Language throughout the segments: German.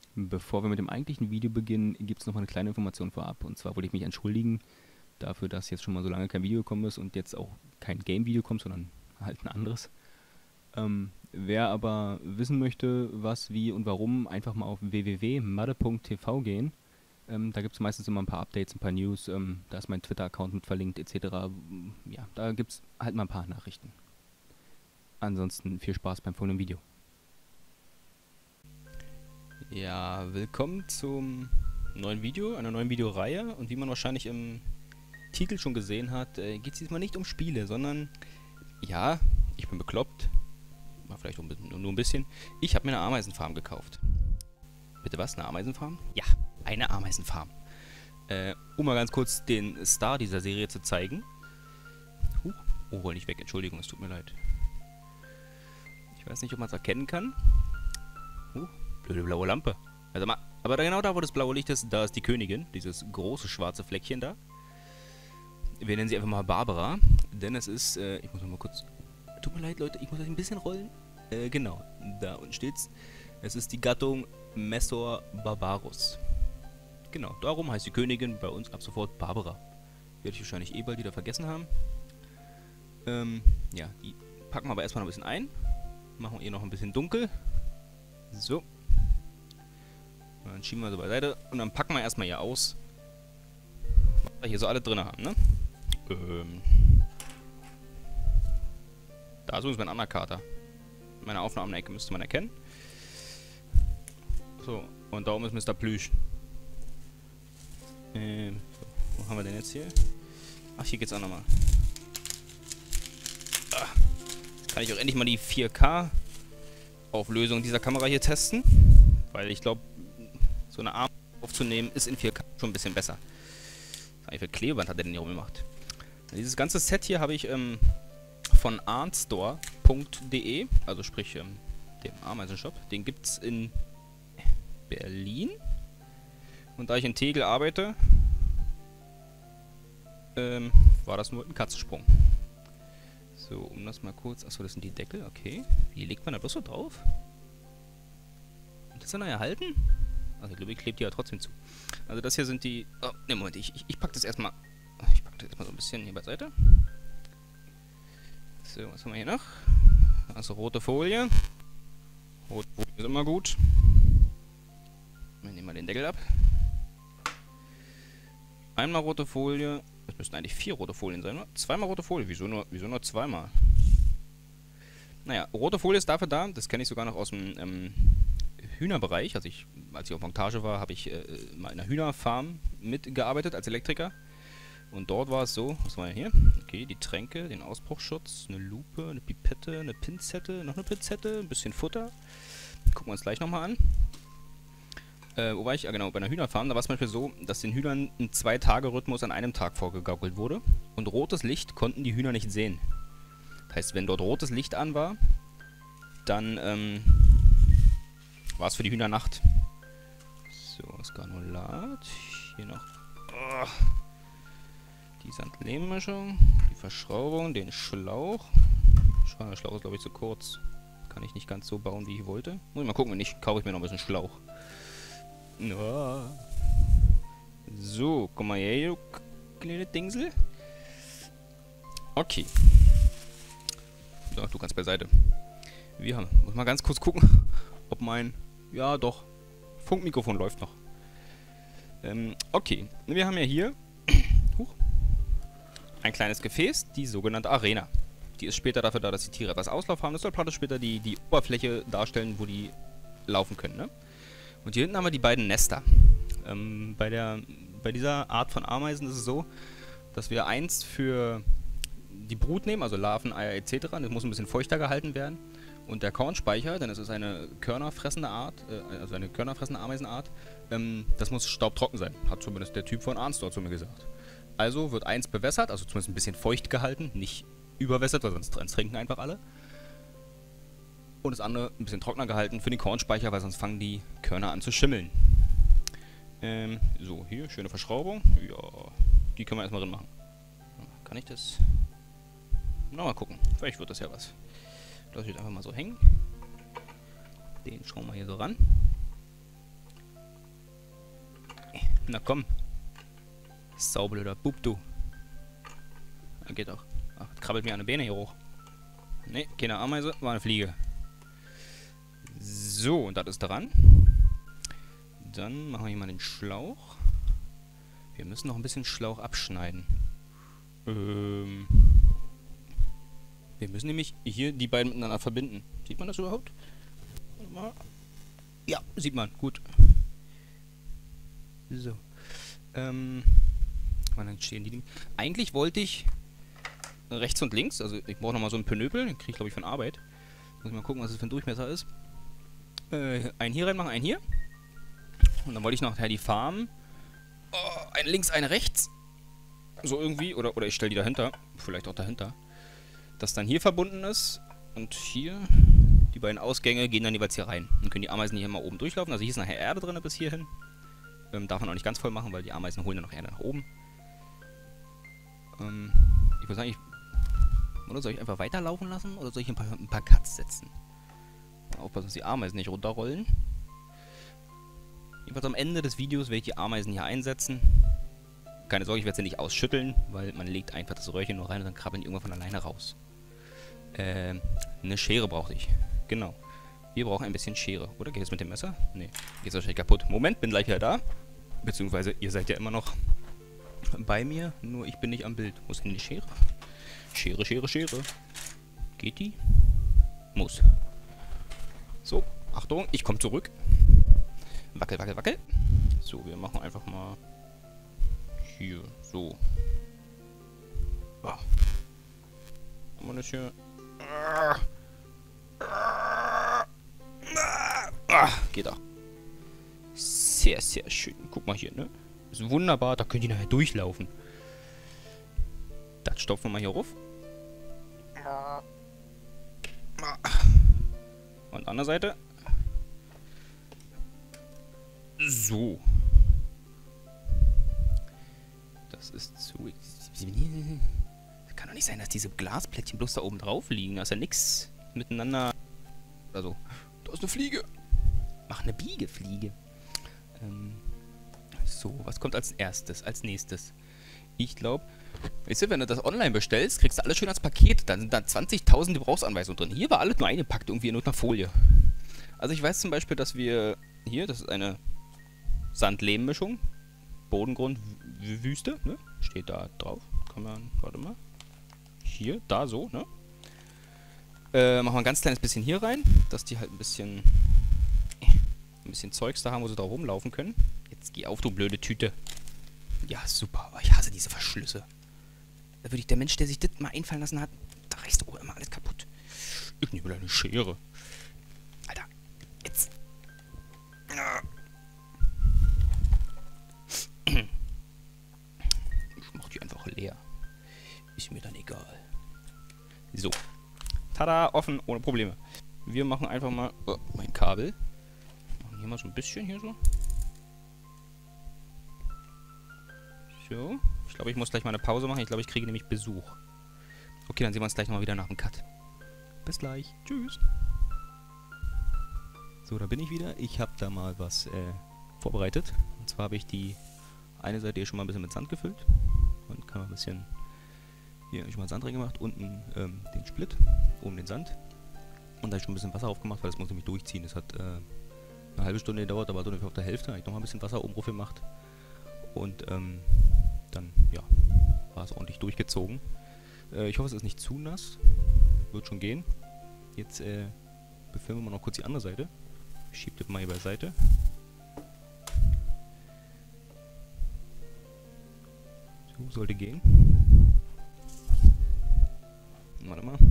Bevor wir mit dem eigentlichen Video beginnen, gibt es noch mal eine kleine Information vorab. Und zwar wollte ich mich entschuldigen dafür, dass jetzt schon mal so lange kein Video gekommen ist und jetzt auch kein Game-Video kommt, sondern halt ein anderes. Wer aber wissen möchte, was, wie und warum, einfach mal auf www.madde.tv gehen. Da gibt es meistens immer ein paar Updates, ein paar News. Da ist mein Twitter-Account mit verlinkt etc. Ja, da gibt es halt mal ein paar Nachrichten. Ansonsten viel Spaß beim folgenden Video. Ja, willkommen zum neuen Video, einer neuen Videoreihe. Und wie man wahrscheinlich im Titel schon gesehen hat, geht es diesmal nicht um Spiele, sondern, ja, ich bin bekloppt, mal vielleicht nur ein bisschen, ich habe mir eine Ameisenfarm gekauft. Bitte was, eine Ameisenfarm? Ja, eine Ameisenfarm. Um mal ganz kurz den Star dieser Serie zu zeigen. Oh, wollte ich weg, Entschuldigung, es tut mir leid. Ich weiß nicht, ob man es erkennen kann. Blöde blaue Lampe. Also mal, aber genau da, wo das blaue Licht ist, da ist die Königin. Dieses große schwarze Fleckchen da. Wir nennen sie einfach mal Barbara. Denn es ist, ich muss mal kurz... Tut mir leid, Leute, ich muss euch ein bisschen rollen. Genau, da unten steht's. Es ist die Gattung Messor barbarus. Genau, darum heißt die Königin bei uns ab sofort Barbara. Werde ich wahrscheinlich eh bald wieder vergessen haben. Ja, die packen wir aber erstmal noch ein bisschen ein. Machen wir ihr noch ein bisschen dunkel. So. Und dann schieben wir sie beiseite und dann packen wir erstmal hier aus, was wir hier so alle drin haben, ne? Da ist übrigens mein Anakater. Meine Aufnahmenecke müsste man erkennen. So, und da oben ist Mr. Plüsch. So, wo haben wir denn jetzt hier? Ach, hier geht's auch nochmal. Jetzt kann ich auch endlich mal die 4K Auflösung dieser Kamera hier testen. Weil ich glaube, so eine Arm aufzunehmen ist in 4K schon ein bisschen besser. Wie viel Klebeband hat der denn hier rumgemacht? Dieses ganze Set hier habe ich von arnstore.de, also sprich dem Ameisenshop. Den gibt es in Berlin. Und da ich in Tegel arbeite, war das nur ein Katzensprung. So, um das mal kurz... Achso, das sind die Deckel, okay. Wie legt man da bloß so drauf? Und das dann erhalten? Also, ich glaube, ich klebe die ja trotzdem zu. Also, das hier sind die... Oh, ne, Moment, ich packe das erstmal... Ich packe das erstmal so ein bisschen hier beiseite. So, was haben wir hier noch? Also, rote Folie. Rote Folie ist immer gut. Wir nehmen mal den Deckel ab. Einmal rote Folie. Das müssten eigentlich 4 rote Folien sein, oder? Zweimal rote Folie. Wieso nur zweimal? Naja, rote Folie ist dafür da. Das kenne ich sogar noch aus dem Hühnerbereich. Also als ich auf Montage war, habe ich mal in einer Hühnerfarm mitgearbeitet als Elektriker. Und dort war es so, was war ja hier? Okay, die Tränke, den Ausbruchsschutz, eine Lupe, eine Pipette, eine Pinzette, noch eine Pinzette, ein bisschen Futter. Gucken wir uns gleich nochmal an. Wo war ich? Ja genau, bei einer Hühnerfarm. Da war es zum Beispiel so, dass den Hühnern ein 2-Tage-Rhythmus an einem Tag vorgegaukelt wurde. Und rotes Licht konnten die Hühner nicht sehen. Das heißt, wenn dort rotes Licht an war, dann war es für die Hühner Nacht. So, das Granulat. Hier noch die Sand-Lehm-Mischung, die Verschraubung, den Schlauch. Der Schlauch ist, glaube ich, zu kurz. Kann ich nicht ganz so bauen, wie ich wollte. Muss ich mal gucken, wenn nicht, kaufe ich mir noch ein bisschen Schlauch. So, komm mal her, du kleine Dingsel. Okay. So, du kannst beiseite. Muss mal ganz kurz gucken, ob mein... Ja, doch. Funkmikrofon läuft noch. Okay. Wir haben ja hier ein kleines Gefäß, die sogenannte Arena. Die ist später dafür da, dass die Tiere etwas Auslauf haben. Das soll praktisch später die Oberfläche darstellen, wo die laufen können, ne? Und hier hinten haben wir die beiden Nester. Bei dieser Art von Ameisen ist es so, dass wir eins für die Brut nehmen, also Larven, Eier etc. Das muss ein bisschen feuchter gehalten werden. Und der Kornspeicher, denn es ist eine körnerfressende Art, also eine körnerfressende Ameisenart, das muss staubtrocken sein. Hat zumindest der Typ von Arnstore zu mir gesagt. Also wird eins bewässert, also zumindest ein bisschen feucht gehalten, nicht überwässert, weil sonst trinken einfach alle. Und das andere ein bisschen trockener gehalten für den Kornspeicher, weil sonst fangen die Körner an zu schimmeln. So, hier, schöne Verschraubung. Ja, die können wir erstmal drin machen. Kann ich das? Na, mal gucken. Vielleicht wird das ja was. Lass ich einfach mal so hängen. Den schauen wir hier so ran. Na komm. Saublöder Bub, du. Ja, geht doch. Ach, krabbelt mir eine Beine hier hoch. Ne, keine Ameise, war eine Fliege. So, und das ist dran. Dann machen wir hier mal den Schlauch. Wir müssen noch ein bisschen Schlauch abschneiden. Wir müssen nämlich hier die beiden miteinander verbinden. Sieht man das überhaupt? Ja, sieht man. Gut. So. Wann stehen die? Eigentlich wollte ich rechts und links, also ich brauche nochmal so einen Pinöpel, den kriege ich glaube ich von Arbeit. Muss ich mal gucken, was das für ein Durchmesser ist. Einen hier reinmachen, einen hier. Und dann wollte ich nachher die Farben. Oh, eine links, eine rechts. So irgendwie. Oder ich stelle die dahinter. Vielleicht auch dahinter. Das dann hier verbunden ist. Und hier. Die beiden Ausgänge gehen dann jeweils hier rein. Dann können die Ameisen hier mal oben durchlaufen. Also hier ist nachher Erde drin bis hierhin. Darf man auch nicht ganz voll machen, weil die Ameisen holen dann noch Erde nach oben. Ich würde sagen, oder soll ich einfach weiterlaufen lassen? Oder soll ich ein paar Cuts setzen? Aufpassen, dass die Ameisen nicht runterrollen. Jedenfalls am Ende des Videos werde ich die Ameisen hier einsetzen. Keine Sorge, ich werde sie nicht ausschütteln, weil man legt einfach das Röhrchen nur rein und dann krabbeln die irgendwann von alleine raus. Eine Schere brauchte ich. Genau. Wir brauchen ein bisschen Schere. Oder geht es mit dem Messer? Nee, geht es wahrscheinlich kaputt. Moment, bin gleich wieder da. Beziehungsweise, ihr seid ja immer noch bei mir, nur ich bin nicht am Bild. Muss in die Schere? Schere, Schere, Schere. Geht die? Muss. So, Achtung, ich komme zurück. Wackel, wackel, wackel. So, wir machen einfach mal hier, so. Ah. Haben wir das hier? Geht auch. Sehr, sehr schön. Guck mal hier, ne? Ist wunderbar, da könnt ihr nachher durchlaufen. Das stopfen wir mal hier rauf. Und andere Seite. So. Das ist zu... Kann doch nicht sein, dass diese Glasplättchen bloß da oben drauf liegen. Da ist ja nichts miteinander... Also, da ist eine Fliege. Mach eine Biegefliege. So, was kommt als erstes, als nächstes? Ich glaube, weißt du, wenn du das online bestellst, kriegst du alles schön als Paket. Dann sind da 20.000 Gebrauchsanweisungen drin. Hier war alles nur eingepackt, irgendwie in einer Folie. Also ich weiß zum Beispiel, dass wir hier, das ist eine Sand-Lehm-Mischung. Bodengrund, Wüste, ne? Steht da drauf. Kann man, warte mal. Hier, da so, ne? Machen wir ein ganz kleines bisschen hier rein, dass die halt ein bisschen Zeugs da haben, wo sie drauf rumlaufen können. Jetzt geh auf, du blöde Tüte. Ja, super. Aber ich hasse diese Verschlüsse. Da würde ich, der Mensch, der sich das mal einfallen lassen hat, da reißt auch immer alles kaputt. Ich nehme eine Schere. Alter, jetzt. Ich mach die einfach leer. Ist mir dann egal. So. Tada, offen, ohne Probleme. Wir machen einfach mal mein Kabel. Machen hier mal so ein bisschen hier so. So. Ich glaube, ich muss gleich mal eine Pause machen. Ich glaube, ich kriege nämlich Besuch. Okay, dann sehen wir uns gleich nochmal wieder nach dem Cut. Bis gleich. Tschüss. So, da bin ich wieder. Ich habe da mal was vorbereitet. Und zwar habe ich die eine Seite hier schon mal ein bisschen mit Sand gefüllt. Und kann man ein bisschen hier schon mal Sand reingemacht. Unten den Split, oben den Sand. Und da habe ich schon ein bisschen Wasser aufgemacht, weil das muss nämlich durchziehen. Das hat eine halbe Stunde gedauert, da war so ungefähr auf der Hälfte. Da habe ich nochmal ein bisschen Wasser oben drauf gemacht. Und dann, ja, war es ordentlich durchgezogen. Ich hoffe, es ist nicht zu nass. Wird schon gehen. Jetzt befilmen wir noch kurz die andere Seite. Ich schiebe das mal hier beiseite. So, sollte gehen. Warte mal.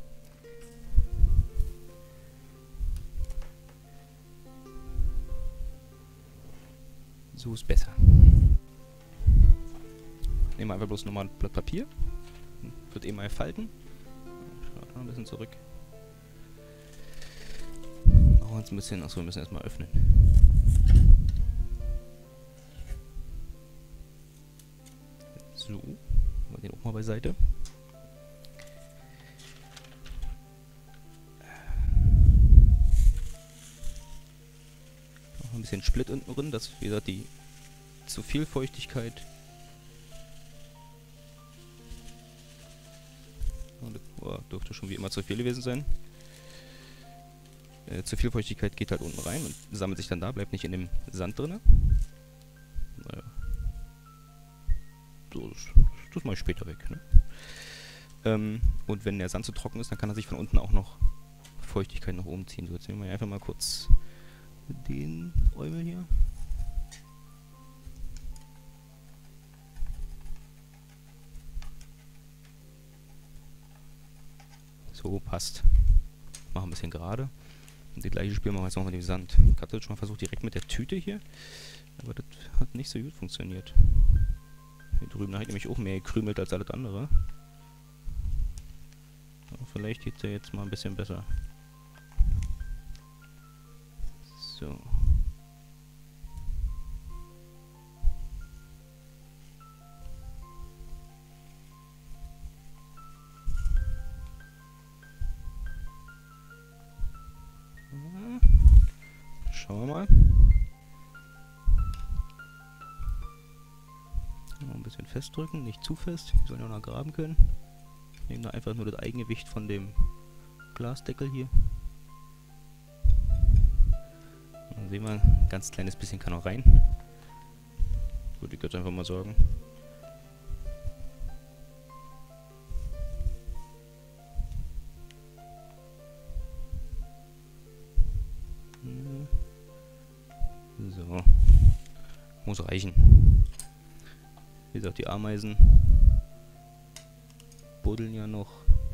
So ist besser. Nehmen wir einfach bloß nochmal ein Blatt Papier. Wird eben mal falten. Schaut noch ein bisschen zurück. Machen wir uns ein bisschen. Achso, wir müssen erstmal öffnen. So. Machen wir den auch mal beiseite. Noch ein bisschen Split unten drin, dass wie gesagt die zu viel Feuchtigkeit. Oh, dürfte schon wie immer zu viel gewesen sein. Zu viel Feuchtigkeit geht halt unten rein und sammelt sich dann da, bleibt nicht in dem Sand drin. Naja. So, das mache ich später weg, ne? Und wenn der Sand zu trocken ist, dann kann er sich von unten auch noch Feuchtigkeit nach oben ziehen. So, jetzt nehmen wir einfach mal kurz den Eumel hier. So, passt. Machen ein bisschen gerade. Und das gleiche Spiel machen wir jetzt noch mit dem Sand. Ich hatte das schon mal versucht direkt mit der Tüte hier. Aber das hat nicht so gut funktioniert. Hier drüben hat nämlich auch mehr gekrümelt als alles andere. Aber vielleicht geht der jetzt mal ein bisschen besser. So. Schauen wir mal. Noch ein bisschen festdrücken, nicht zu fest. Wir sollen ja noch graben können. Nehmen da einfach nur das Eigengewicht von dem Glasdeckel hier. Dann sehen wir, ein ganz kleines bisschen kann noch rein. Würde ich jetzt einfach mal sagen. So. Muss reichen. Wie gesagt, die Ameisen buddeln ja noch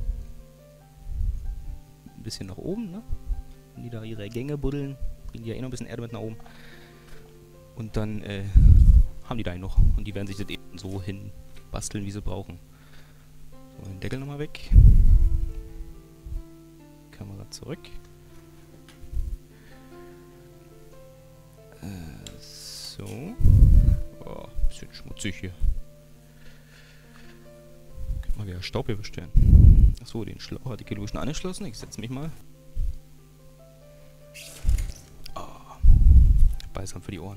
ein bisschen nach oben, ne? Wenn die da ihre Gänge buddeln, bringen die ja eh noch ein bisschen Erde mit nach oben. Und dann haben die da noch. Und die werden sich das eben so hin basteln, wie sie brauchen. So, den Deckel nochmal weg. Kamera zurück. So. Oh, bisschen schmutzig hier. Können wir wieder Staub hier bestellen. Achso, den Schlauch hatte ich hier schon angeschlossen. Ich setze mich mal. Oh. Beißern für die Ohren.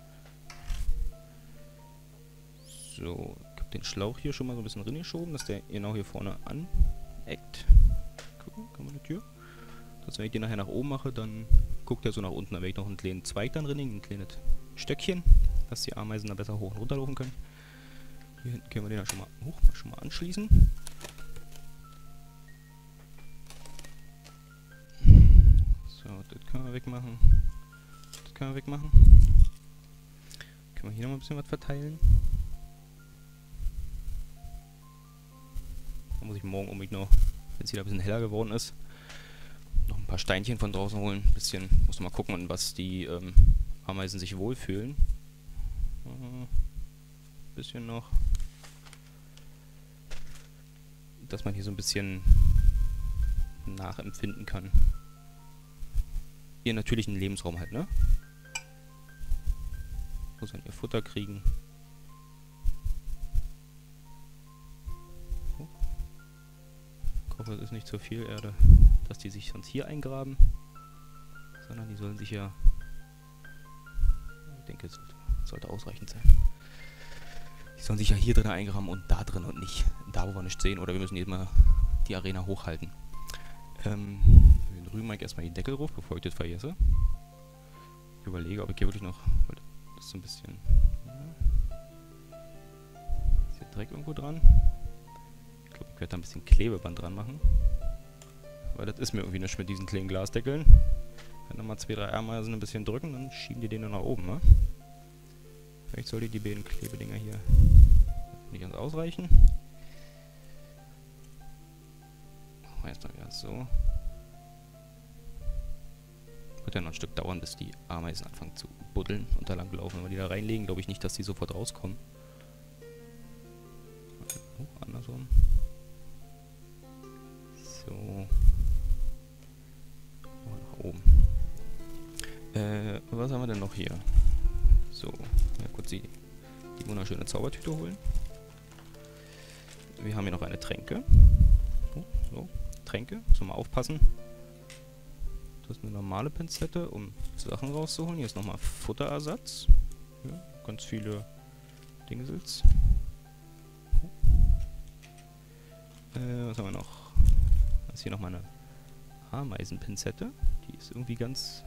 So, ich habe den Schlauch hier schon mal so ein bisschen reingeschoben, dass der genau hier vorne aneckt. Gucken, kann man die Tür? Dass wenn ich den nachher nach oben mache, dann guckt er so nach unten. Da werde ich noch einen kleinen Zweig dann drin, ein kleines Stöckchen, dass die Ameisen da besser hoch und runter laufen können. Hier hinten können wir den dann schon mal anschließen. So, das können wir wegmachen. Das können wir wegmachen. Können wir hier noch mal ein bisschen was verteilen. Da muss ich morgen unbedingt noch, wenn es wieder ein bisschen heller geworden ist, noch ein paar Steinchen von draußen holen. Ein bisschen, muss mal gucken, was die Ameisen sich wohlfühlen. Bisschen noch. Dass man hier so ein bisschen nachempfinden kann. Hier natürlich einen Lebensraum halt, ne? Muss man ihr Futter kriegen. Ich hoffe, es ist nicht so viel Erde, dass die sich sonst hier eingraben. Sondern die sollen sich ja... Ich denke, es sollte ausreichend sein. Die sollen sich ja hier drin eingraben und da drin und nicht da, wo wir nichts sehen. Oder wir müssen jetzt mal die Arena hochhalten. Den drüben mache ich erstmal die Deckel rauf, bevor ich das vergesse. Ich überlege, ob ich hier wirklich noch... Das ist so ein bisschen... Ist hier Dreck irgendwo dran? Ich glaube, ich werde da ein bisschen Klebeband dran machen. Weil das ist mir irgendwie nicht mit diesen kleinen Glasdeckeln. Wenn nochmal 2, 3 Ameisen ein bisschen drücken, dann schieben die den nur nach oben, ne? Vielleicht sollte die beiden Klebedinger hier nicht ganz ausreichen. Machen wir jetzt mal wieder so. Wird ja noch ein Stück dauern, bis die Ameisen anfangen zu buddeln und da lang laufen. Wenn wir die da reinlegen, glaube ich nicht, dass die sofort rauskommen. Oh, andersrum. So. Nach oben. Was haben wir denn noch hier? So, ja, kurz die wunderschöne Zaubertüte holen. Wir haben hier noch eine Tränke. Oh, so, Tränke, muss man mal aufpassen. Das ist eine normale Pinzette, um Sachen rauszuholen. Hier ist nochmal Futterersatz. Ja, ganz viele Dingsels. Was haben wir noch? Das ist hier noch mal eine Ameisenpinzette. Die ist irgendwie ganz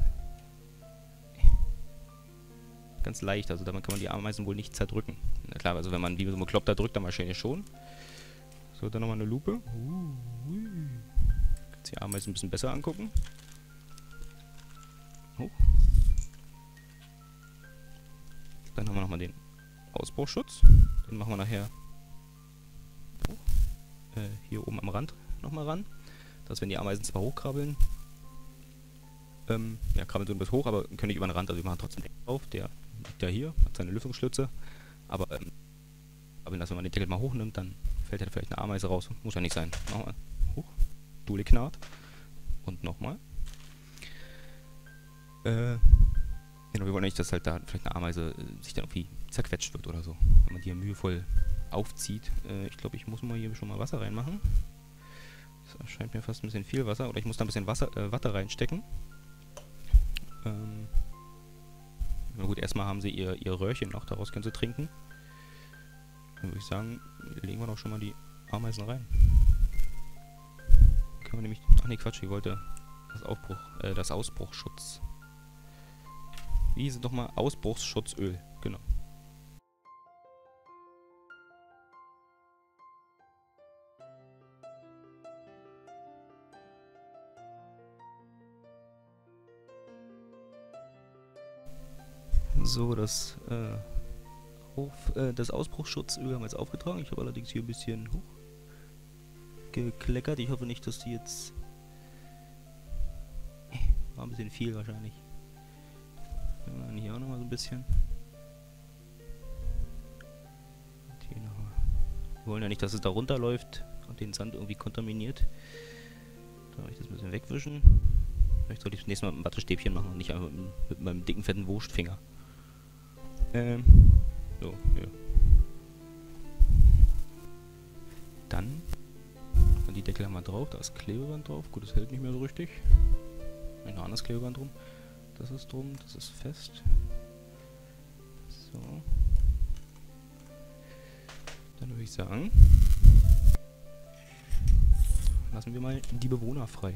leicht. Also damit kann man die Ameisen wohl nicht zerdrücken. Na klar, also wenn man wie so ein Bekloppter drückt, dann wahrscheinlich schon. So, dann nochmal eine Lupe. Kannst die Ameisen ein bisschen besser angucken. Oh. Dann haben wir nochmal den Ausbruchschutz. Den machen wir nachher hier oben am Rand nochmal ran. Dass wenn die Ameisen zwar hochkrabbeln, ja, krabbeln so ein bisschen hoch, aber können nicht über den Rand, also wir machen trotzdem den drauf. Der liegt ja hier, hat seine Lüftungsschlitze. Aber wenn man den Deckel mal hochnimmt, dann fällt ja vielleicht eine Ameise raus. Muss ja nicht sein. Nochmal hoch. Dule knarrt. Und nochmal. Genau, wir wollen nicht, dass halt da vielleicht eine Ameise sich dann irgendwie zerquetscht wird oder so. Wenn man die ja mühevoll aufzieht. Ich glaube, ich muss mal hier schon mal Wasser reinmachen. Das erscheint mir fast ein bisschen viel Wasser. Oder ich muss da ein bisschen Watte reinstecken. Na gut, erstmal haben sie ihr Röhrchen noch. Daraus können sie trinken. Dann würde ich sagen, legen wir doch schon mal die Ameisen rein. Können wir nämlich... Ach nee, Quatsch, ich wollte das Ausbruchsschutz. Wie hieß es doch mal? Ausbruchsschutzöl, genau. So, das Ausbruchsschutzöl haben wir jetzt aufgetragen. Ich habe allerdings hier ein bisschen hochgekleckert. Ich hoffe nicht, dass die jetzt... War ein bisschen viel wahrscheinlich. Dann hier auch nochmal so ein bisschen. Und hier noch mal. Wir wollen ja nicht, dass es da runterläuft und den Sand irgendwie kontaminiert. Da soll ich das ein bisschen wegwischen. Vielleicht sollte ich das nächste Mal mit einem Wattestäbchen machen und nicht einfach mit meinem dicken, fetten Wurstfinger. So, ja. Dann die Deckel haben wir drauf, da ist Klebeband drauf. Gut, das hält nicht mehr so richtig. Noch ein anderes Klebeband drum. Das ist drum, das ist fest. So. Dann würde ich sagen, lassen wir mal die Bewohner frei.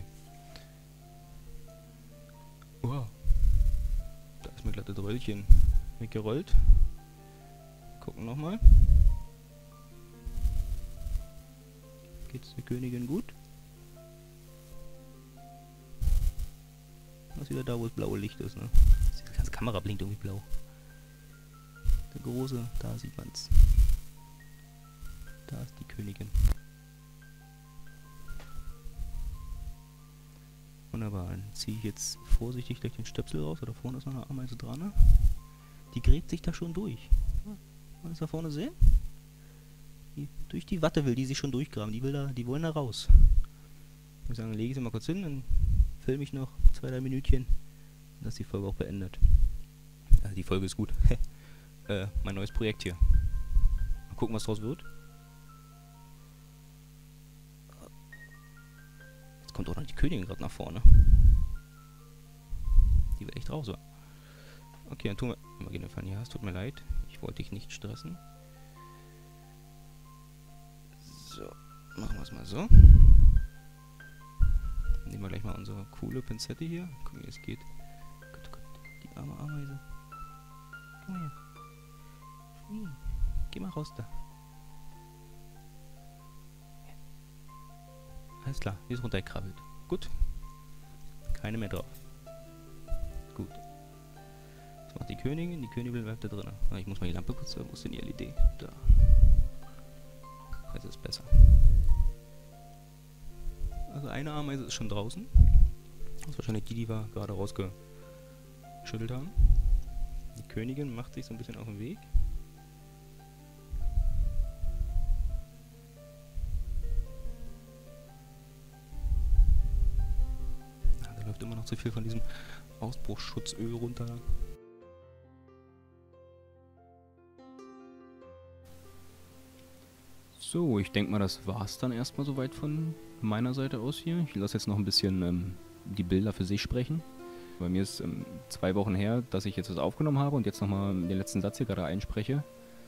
Wow. Da ist mir glatte Dröllchen weggerollt. Gucken nochmal. Geht's der Königin gut? Das ist wieder da, wo das blaue Licht ist, ne? Die ganze Kamera blinkt irgendwie blau. Der große, da sieht man's. Da ist die Königin. Wunderbar, dann ziehe ich jetzt vorsichtig gleich den Stöpsel raus. Da vorne ist noch eine Ameise dran, ne? Die gräbt sich da schon durch. Wollen wir das da vorne sehen? Durch die Watte will die sich schon durchgraben. Die wollen da raus. Ich würde sagen, lege ich sie mal kurz hin, dann filme ich noch 2-3 Minütchen. Dann ist die Folge auch beendet. Also die Folge ist gut. Mein neues Projekt hier. Mal gucken, was draus wird. Jetzt kommt auch noch die Königin gerade nach vorne. Die will echt raus, oder? Okay, dann tun wir... Immerhin fahren. Ja, es tut mir leid. Ich wollte dich nicht stressen. So, machen wir es mal so. Nehmen wir gleich mal unsere coole Pinzette hier. Gucken, wie es geht. Gott, Gott, die arme Ameise. Komm mal her. Geh mal raus da. Alles klar, die ist runtergekrabbelt. Gut. Keine mehr drauf. Gut. Das macht die Königin. Die Königin bleibt da drin. Ich muss mal die Lampe kurz... Wo ist denn die LED? Da. Jetzt ist es besser. Also eine Ameise ist schon draußen. Das ist wahrscheinlich die wir gerade rausgeschüttelt haben. Die Königin macht sich so ein bisschen auf den Weg. Da läuft immer noch zu viel von diesem Ausbruchsschutzöl runter. So, ich denke mal, das war's dann erstmal soweit von meiner Seite aus hier. Ich lasse jetzt noch ein bisschen die Bilder für sich sprechen. Bei mir ist 2 Wochen her, dass ich jetzt das aufgenommen habe und jetzt nochmal den letzten Satz hier gerade einspreche.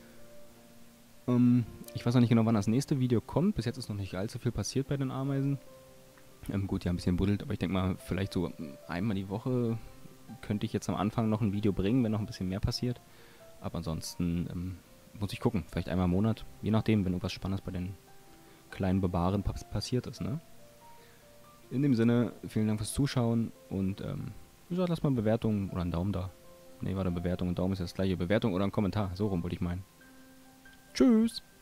Ich weiß noch nicht genau, wann das nächste Video kommt. Bis jetzt ist noch nicht allzu viel passiert bei den Ameisen. Gut, ja, ein bisschen buddelt, aber ich denke mal, vielleicht so einmal die Woche könnte ich jetzt am Anfang noch ein Video bringen, wenn noch ein bisschen mehr passiert. Aber ansonsten muss ich gucken. Vielleicht einmal im Monat, je nachdem, wenn irgendwas Spannendes bei den kleinen Barbaren passiert ist, ne? In dem Sinne, vielen Dank fürs Zuschauen und wie gesagt, lasst mal eine Bewertung oder einen Daumen da. Ne, warte, Bewertung und Daumen ist ja das gleiche. Bewertung oder ein Kommentar, so rum wollte ich meinen. Tschüss!